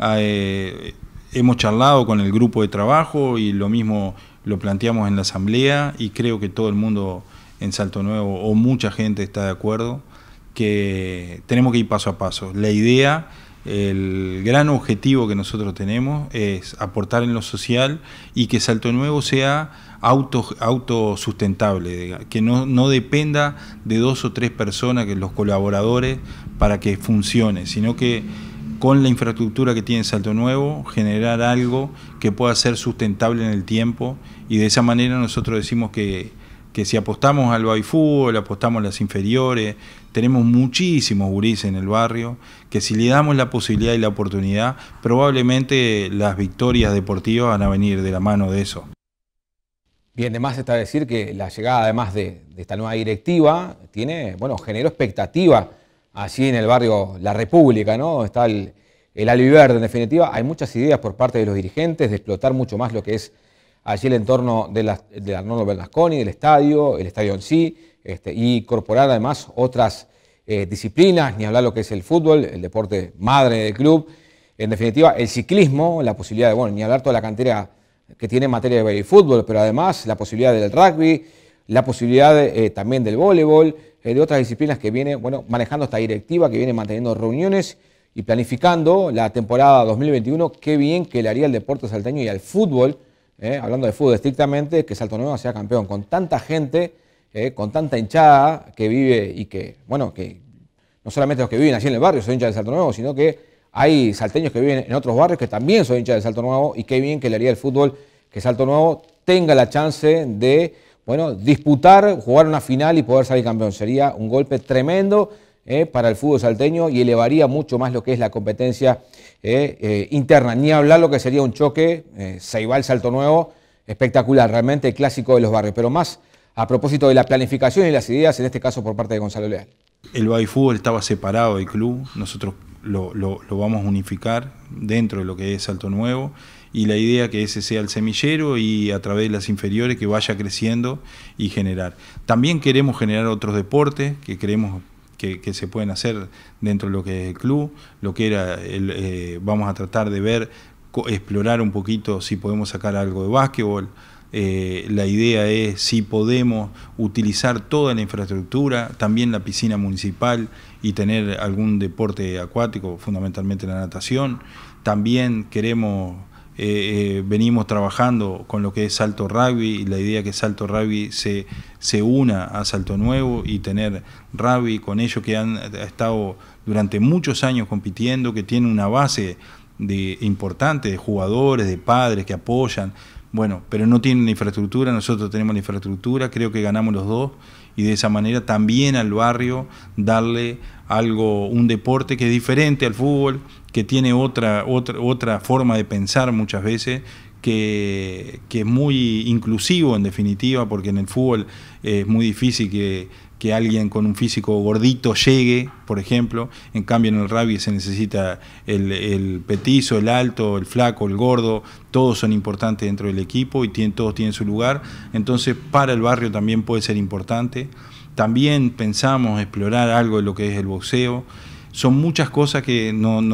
hemos charlado con el grupo de trabajo y lo mismo lo planteamos en la asamblea, y creo que todo el mundo en Salto Nuevo o mucha gente está de acuerdo que tenemos que ir paso a paso. La idea, el gran objetivo que nosotros tenemos es aportar en lo social y que Salto Nuevo sea autosustentable, que no dependa de 2 o 3 personas, que los colaboradores, para que funcione, sino que con la infraestructura que tiene Salto Nuevo, generar algo que pueda ser sustentable en el tiempo, y de esa manera nosotros decimos que si apostamos al baby fútbol, apostamos a las inferiores, tenemos muchísimos gurises en el barrio, que si le damos la posibilidad y la oportunidad, probablemente las victorias deportivas van a venir de la mano de eso. Bien, de más está decir que la llegada además de esta nueva directiva generó expectativa allí en el barrio La República, ¿no? Está el albiverde, en definitiva. Hay muchas ideas por parte de los dirigentes de explotar mucho más lo que es allí el entorno de Arnoldo Bernasconi, del estadio, el estadio en sí, y incorporar además otras disciplinas, ni hablar lo que es el fútbol, el deporte madre del club. En definitiva, el ciclismo, la posibilidad de, ni hablar toda la cantera que tiene en materia de baby fútbol, pero además la posibilidad del rugby, la posibilidad también del voleibol, de otras disciplinas que viene manejando esta directiva, que viene manteniendo reuniones y planificando la temporada 2021. Qué bien que le haría al deporte salteño y al fútbol, hablando de fútbol estrictamente, que Salto Nuevo sea campeón, con tanta gente, con tanta hinchada que vive y que no solamente los que viven allí en el barrio son hinchas de Salto Nuevo, sino que hay salteños que viven en otros barrios que también son hinchas de Salto Nuevo, y qué bien que le haría el fútbol que Salto Nuevo tenga la chance de disputar, jugar una final y poder salir campeón. Sería un golpe tremendo para el fútbol salteño y elevaría mucho más lo que es la competencia interna. Ni hablar lo que sería un choque Ceibal-Salto Nuevo, espectacular, realmente el clásico de los barrios, pero más a propósito de la planificación y las ideas, en este caso por parte de Gonzalo Leal. El babyfútbol estaba separado del club, nosotros lo vamos a unificar dentro de lo que es Salto Nuevo, y la idea que ese sea el semillero y a través de las inferiores que vaya creciendo y generar. También queremos generar otros deportes que creemos que se pueden hacer dentro de lo que es el club, lo que era vamos a tratar de ver, explorar un poquito si podemos sacar algo de básquetbol. La idea es si podemos utilizar toda la infraestructura, también la piscina municipal, y tener algún deporte acuático, fundamentalmente la natación. También queremos, venimos trabajando con lo que es Salto Rugby, y la idea es que Salto Rugby se una a Salto Nuevo y tener rugby con ellos que han estado durante muchos años compitiendo, que tienen una base importante de jugadores, de padres que apoyan. Bueno, pero no tienen la infraestructura, nosotros tenemos la infraestructura, creo que ganamos los dos, y de esa manera también al barrio darle algo, un deporte que es diferente al fútbol, que tiene otra forma de pensar muchas veces, que es muy inclusivo en definitiva, porque en el fútbol es muy difícil que alguien con un físico gordito llegue, por ejemplo. En cambio en el rugby se necesita el petizo, el alto, el flaco, el gordo, todos son importantes dentro del equipo y todos tienen su lugar. Entonces para el barrio también puede ser importante. También pensamos explorar algo de lo que es el boxeo. Son muchas cosas que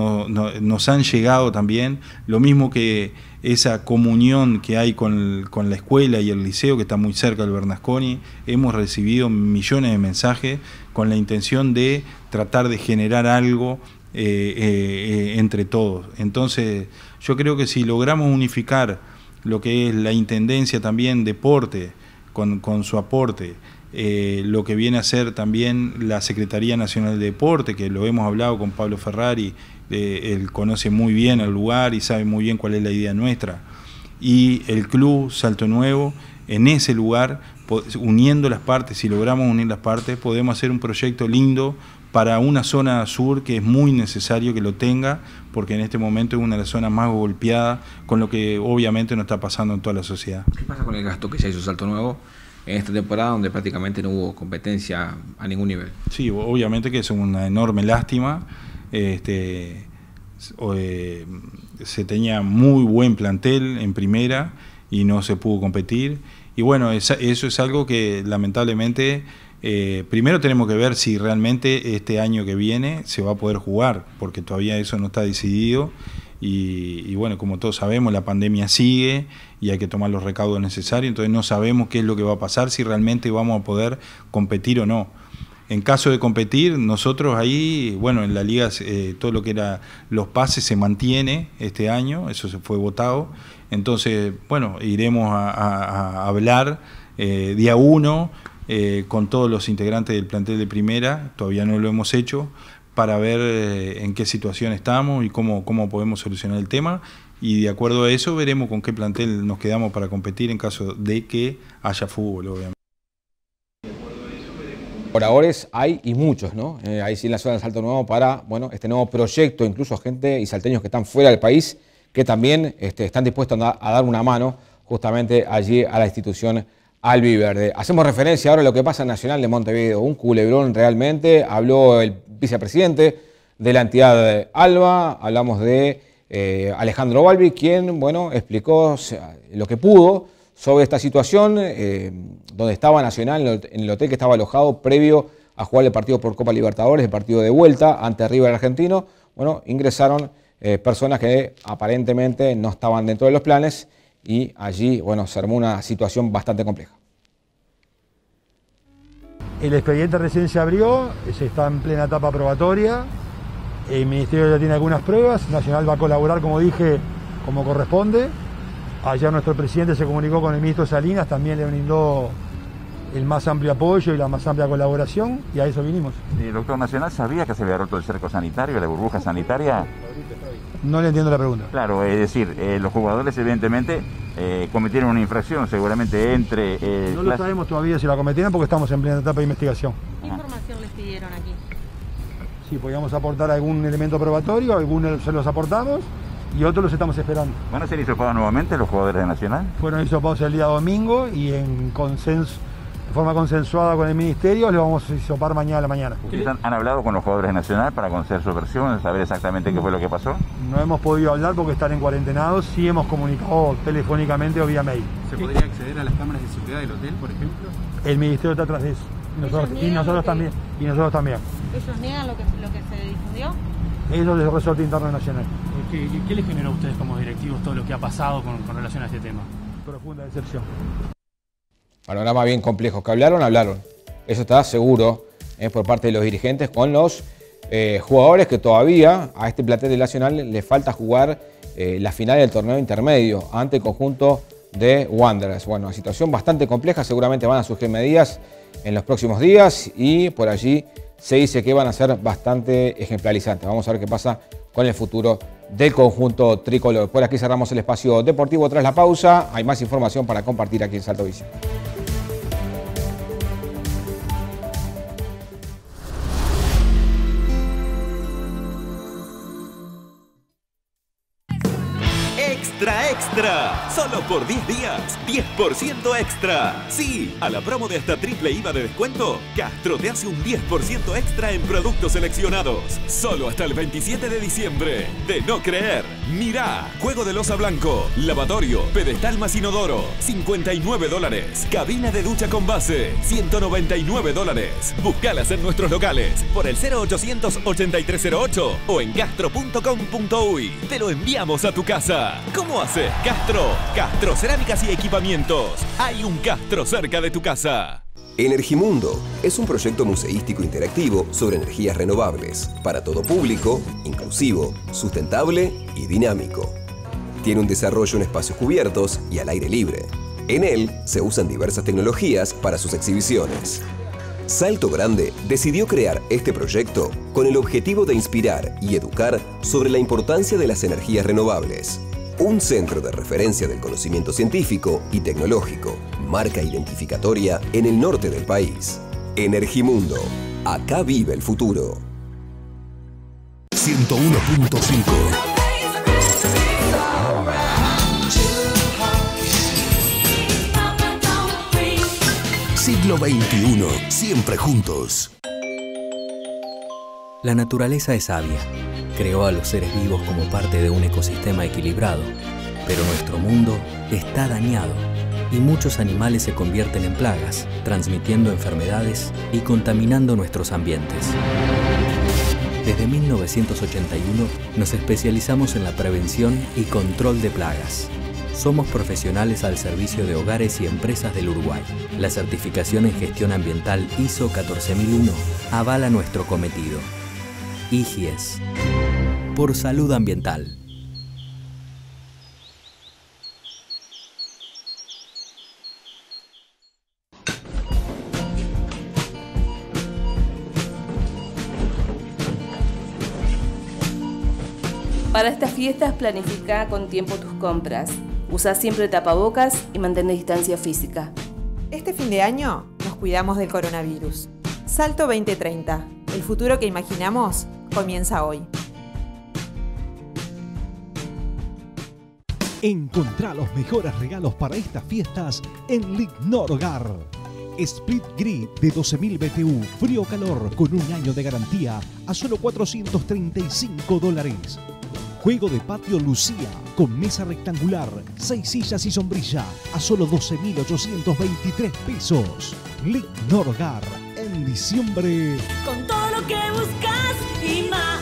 nos han llegado también, lo mismo que esa comunión que hay con la escuela y el liceo, que está muy cerca del Bernasconi. Hemos recibido millones de mensajes con la intención de tratar de generar algo entre todos. Entonces yo creo que si logramos unificar lo que es la Intendencia también, deporte, con su aporte, lo que viene a ser también la Secretaría Nacional de Deporte, que lo hemos hablado con Pablo Ferrari, él conoce muy bien el lugar y sabe muy bien cuál es la idea nuestra, y el club Salto Nuevo, en ese lugar, uniendo las partes, si logramos unir las partes, podemos hacer un proyecto lindo para una zona sur que es muy necesario que lo tenga, porque en este momento es una de las zonas más golpeadas, con lo que obviamente no está pasando en toda la sociedad. ¿Qué pasa con el gasto que se hizo Salto Nuevo en esta temporada donde prácticamente no hubo competencia a ningún nivel? Sí, obviamente que es una enorme lástima. Se tenía muy buen plantel en primera y no se pudo competir. Y bueno, eso es algo que lamentablemente primero tenemos que ver si realmente este año que viene se va a poder jugar, porque todavía eso no está decidido. Y bueno, como todos sabemos, la pandemia sigue y hay que tomar los recaudos necesarios, entonces no sabemos qué es lo que va a pasar, si realmente vamos a poder competir o no. En caso de competir, nosotros ahí, bueno, en la liga todo lo que era los pases se mantiene este año, eso se fue votado, entonces, bueno, iremos a hablar día 1 con todos los integrantes del plantel de primera, todavía no lo hemos hecho, para ver en qué situación estamos y cómo podemos solucionar el tema, y de acuerdo a eso veremos con qué plantel nos quedamos para competir en caso de que haya fútbol, obviamente. Oradores hay y muchos, ¿no? Ahí sí en la zona del Salto Nuevo para, bueno, este nuevo proyecto, incluso gente y salteños que están fuera del país, que también están dispuestos a dar una mano justamente allí a la institución albiverde. Hacemos referencia ahora a lo que pasa en Nacional de Montevideo, un culebrón realmente. Habló el vicepresidente de la entidad ALBA, hablamos de Alejandro Balbi, quien, bueno, explicó lo que pudo sobre esta situación, donde estaba Nacional, en el hotel que estaba alojado previo a jugar el partido por Copa Libertadores, el partido de vuelta ante River Argentino. Bueno, ingresaron personas que aparentemente no estaban dentro de los planes y allí, bueno, se armó una situación bastante compleja. El expediente recién se abrió, se está en plena etapa probatoria. El Ministerio ya tiene algunas pruebas. Nacional va a colaborar, como dije, como corresponde. Ayer nuestro presidente se comunicó con el ministro Salinas, también le brindó el más amplio apoyo y la más amplia colaboración, y a eso vinimos. ¿El doctor Nacional sabía que se había roto el cerco sanitario, la burbuja sanitaria? No le entiendo la pregunta. Claro, es decir, los jugadores evidentemente cometieron una infracción, seguramente entre... no lo sabemos todavía si la cometieron porque estamos en plena etapa de investigación. ¿Qué información les pidieron aquí? Si podíamos aportar algún elemento probatorio, algunos se los aportamos y otros los estamos esperando. ¿Van a ser hisopados nuevamente los jugadores de Nacional? Fueron hisopados el día domingo y en forma consensuada con el Ministerio, le vamos a hisopar mañana a la mañana. ¿Ustedes han hablado con los jugadores de Nacional para conocer su versión, saber exactamente qué fue lo que pasó? No hemos podido hablar porque están en cuarentenados, sí hemos comunicado telefónicamente o vía mail. ¿Se podría acceder a las cámaras de seguridad del hotel, por ejemplo? El Ministerio está atrás de eso. Y nosotros también. ¿Ellos niegan lo que se difundió? Eso es el resorte interno nacional. ¿Qué les generó a ustedes como directivos todo lo que ha pasado con relación a este tema? Profunda decepción. Panorama bien complejo. ¿Que hablaron? Eso está seguro por parte de los dirigentes con los jugadores que todavía a este plantel Nacional le falta jugar la final del torneo intermedio ante el conjunto de Wanderers. Bueno, una situación bastante compleja. Seguramente van a surgir medidas en los próximos días y por allí se dice que van a ser bastante ejemplarizantes. Vamos a ver qué pasa con el futuro del conjunto tricolor. Por aquí cerramos el espacio deportivo tras la pausa. Hay más información para compartir aquí en Salto Visión. Extra, solo por 10 días, 10% extra. Sí, a la promo de hasta triple IVA de descuento, Castro te hace un 10% extra en productos seleccionados. Solo hasta el 27 de diciembre. De no creer, mirá, juego de loza blanco, lavatorio, pedestal más inodoro, $59. Cabina de ducha con base, $199. Búscalas en nuestros locales por el 0800 8308 o en castro.com.uy. Te lo enviamos a tu casa. ¿Cómo haces, Castro? Castro Cerámicas y Equipamientos. Hay un Castro cerca de tu casa. Energimundo es un proyecto museístico interactivo sobre energías renovables, para todo público, inclusivo, sustentable y dinámico. Tiene un desarrollo en espacios cubiertos y al aire libre. En él se usan diversas tecnologías para sus exhibiciones. Salto Grande decidió crear este proyecto con el objetivo de inspirar y educar sobre la importancia de las energías renovables. Un centro de referencia del conocimiento científico y tecnológico, marca identificatoria en el norte del país. Energimundo, acá vive el futuro. 101.5 Siglo XXI, siempre juntos. La naturaleza es sabia. Creó a los seres vivos como parte de un ecosistema equilibrado, pero nuestro mundo está dañado y muchos animales se convierten en plagas, transmitiendo enfermedades y contaminando nuestros ambientes. Desde 1981 nos especializamos en la prevención y control de plagas. Somos profesionales al servicio de hogares y empresas del Uruguay. La certificación en gestión ambiental ISO 14001 avala nuestro cometido. IGIES. Por salud ambiental. Para estas fiestas planifica con tiempo tus compras. Usa siempre tapabocas y mantén distancia física. Este fin de año nos cuidamos del coronavirus. Salto 2030. El futuro que imaginamos comienza hoy. Encontrá los mejores regalos para estas fiestas en Lignor Hogar. Split Grid de 12.000 BTU, frío calor con un año de garantía a solo $435. Juego de patio Lucía con mesa rectangular, 6 sillas y sombrilla a solo 12.823 pesos. Lignor Hogar, en diciembre. Con todo lo que buscas y más.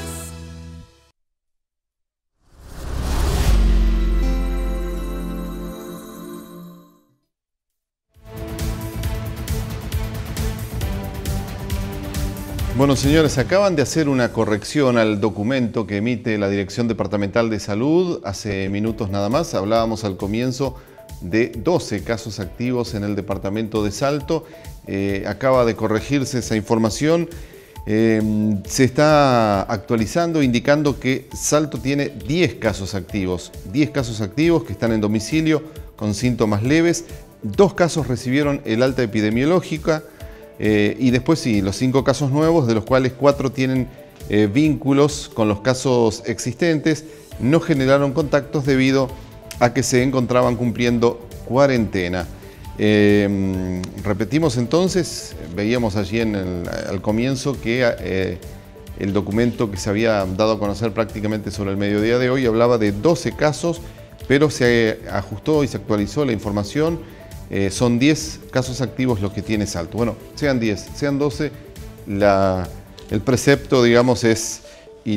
Bueno, señores, acaban de hacer una corrección al documento que emite la Dirección Departamental de Salud. Hace minutos nada más hablábamos al comienzo de 12 casos activos en el departamento de Salto. Acaba de corregirse esa información. Se está actualizando, indicando que Salto tiene 10 casos activos. 10 casos activos que están en domicilio con síntomas leves. 2 casos recibieron el alta epidemiológica. Y después sí, los 5 casos nuevos, de los cuales 4 tienen vínculos con los casos existentes, no generaron contactos debido a que se encontraban cumpliendo cuarentena. Repetimos entonces, veíamos allí al comienzo que el documento que se había dado a conocer prácticamente sobre el mediodía de hoy hablaba de 12 casos, pero se ajustó y se actualizó la información. Son 10 casos activos los que tiene Salto. Bueno, sean 10, sean 12, el precepto, digamos, es, y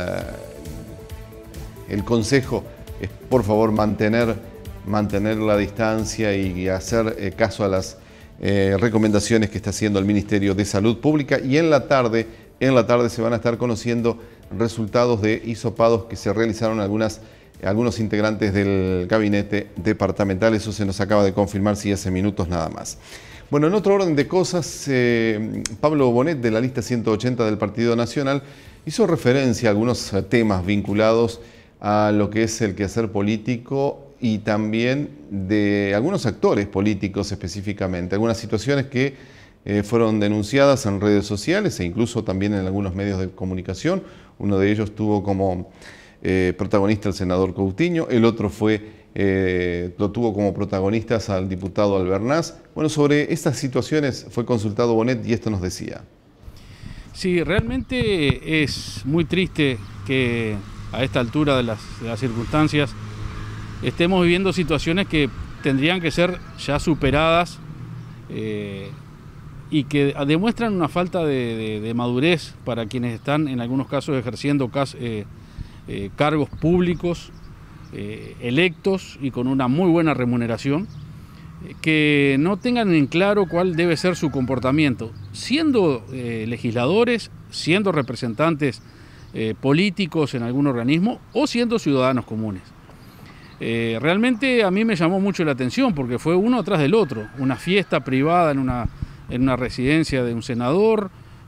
el consejo es, por favor, mantener la distancia y hacer caso a las recomendaciones que está haciendo el Ministerio de Salud Pública. Y en la tarde se van a estar conociendo resultados de hisopados que se realizaron algunos integrantes del gabinete departamental. Eso se nos acaba de confirmar, sí, hace minutos nada más. Bueno, en otro orden de cosas, Pablo Bonet, de la lista 180 del Partido Nacional, hizo referencia a algunos temas vinculados a lo que es el quehacer político y también de algunos actores políticos específicamente, algunas situaciones que fueron denunciadas en redes sociales e incluso también en algunos medios de comunicación. Uno de ellos tuvo como protagonista el senador Coutinho, el otro lo tuvo como protagonistas al diputado Albernaz. Bueno, sobre estas situaciones fue consultado Bonet y esto nos decía. Sí, realmente es muy triste que a esta altura de las circunstancias estemos viviendo situaciones que tendrían que ser ya superadas y que demuestran una falta de madurez para quienes están en algunos casos ejerciendo cargos públicos electos y con una muy buena remuneración, que no tengan en claro cuál debe ser su comportamiento, siendo legisladores, siendo representantes políticos en algún organismo o siendo ciudadanos comunes. Realmente a mí me llamó mucho la atención porque fue uno atrás del otro, una fiesta privada en una residencia de un senador,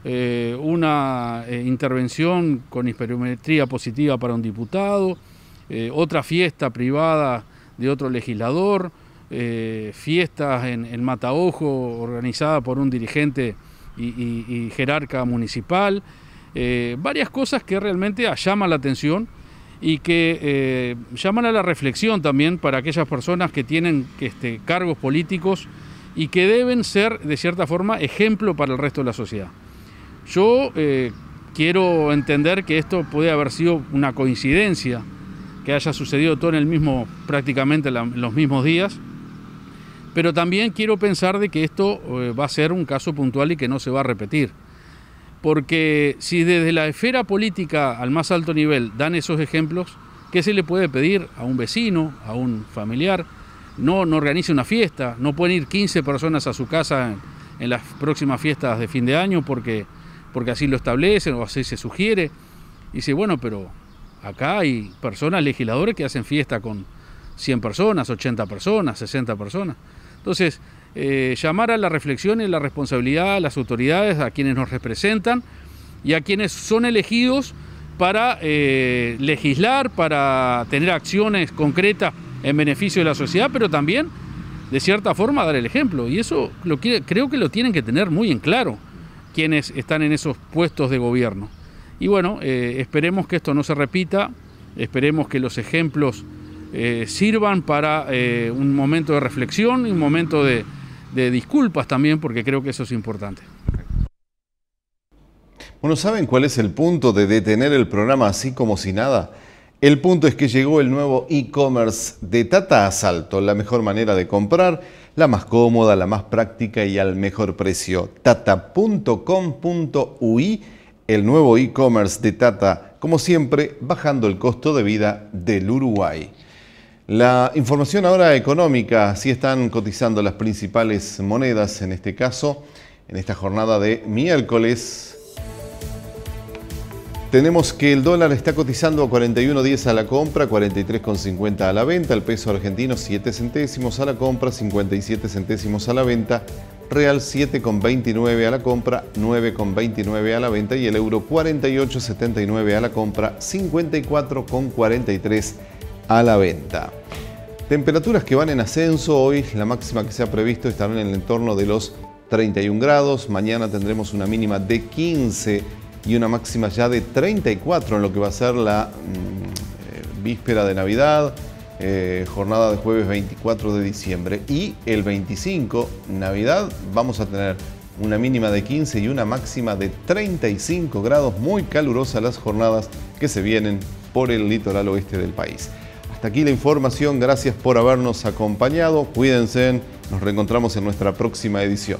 una intervención con hiperometría positiva para un diputado, otra fiesta privada de otro legislador, fiestas en Mataojo organizada por un dirigente y jerarca municipal, varias cosas que realmente llaman la atención y que llaman a la reflexión también para aquellas personas que tienen cargos políticos y que deben ser de cierta forma ejemplo para el resto de la sociedad. Yo quiero entender que esto puede haber sido una coincidencia, que haya sucedido todo prácticamente en los mismos días, pero también quiero pensar de que esto va a ser un caso puntual y que no se va a repetir. Porque si desde la esfera política al más alto nivel dan esos ejemplos, ¿qué se le puede pedir a un vecino, a un familiar? No organice una fiesta, no pueden ir 15 personas a su casa en las próximas fiestas de fin de año porque así lo establecen o así se sugiere. Y dice, bueno, pero acá hay personas, legisladores, que hacen fiesta con 100 personas, 80 personas, 60 personas. Entonces, llamar a la reflexión y la responsabilidad a las autoridades, a quienes nos representan y a quienes son elegidos para legislar, para tener acciones concretas en beneficio de la sociedad, pero también, de cierta forma, dar el ejemplo. Y eso creo que lo tienen que tener muy en claro quienes están en esos puestos de gobierno. Y bueno, esperemos que esto no se repita, esperemos que los ejemplos sirvan para un momento de reflexión y un momento de disculpas también, porque creo que eso es importante. Bueno, ¿saben cuál es el punto de detener el programa así como si nada? El punto es que llegó el nuevo e-commerce de Tata a Salto, la mejor manera de comprar, la más cómoda, la más práctica y al mejor precio. Tata.com.ui, el nuevo e-commerce de Tata, como siempre, bajando el costo de vida del Uruguay. La información ahora económica, así están cotizando las principales monedas en este caso, en esta jornada de miércoles Tenemos que el dólar está cotizando a 41.10 a la compra, 43,50 a la venta. El peso argentino 7 centésimos a la compra, 57 centésimos a la venta. Real 7,29 a la compra, 9,29 a la venta. Y el euro 48,79 a la compra, 54,43 a la venta. Temperaturas que van en ascenso. Hoy la máxima que se ha previsto estará en el entorno de los 31 grados. Mañana tendremos una mínima de 15 y una máxima ya de 34 en lo que va a ser la víspera de Navidad, jornada de jueves 24 de diciembre. Y el 25, Navidad, vamos a tener una mínima de 15 y una máxima de 35 grados. Muy calurosas las jornadas que se vienen por el litoral oeste del país. Hasta aquí la información, gracias por habernos acompañado. Cuídense, nos reencontramos en nuestra próxima edición.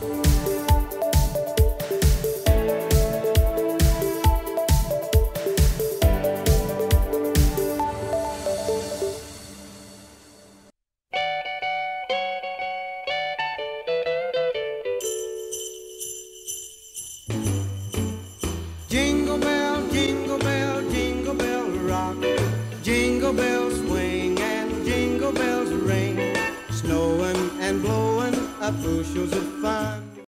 Jingle bell, jingle bell, jingle bell rock. Jingle bells swing and jingle bells ring. Snowing and blowing up bushels of fun.